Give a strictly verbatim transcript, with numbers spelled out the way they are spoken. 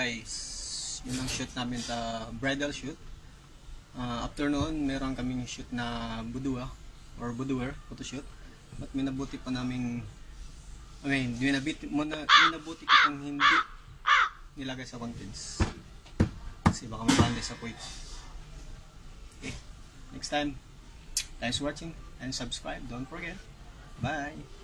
guys, yun ang shoot namin sa bridal shoot. Uh, after noon, meron kaming shoot na budua or boudoir photoshoot. At minabuti pa namin, I mean, minabuti, muna, minabuti ko kung hindi nilagay sa contents. Kasi baka mabanda sa point. Okay, next time, thanks for watching and subscribe. Don't forget. Bye!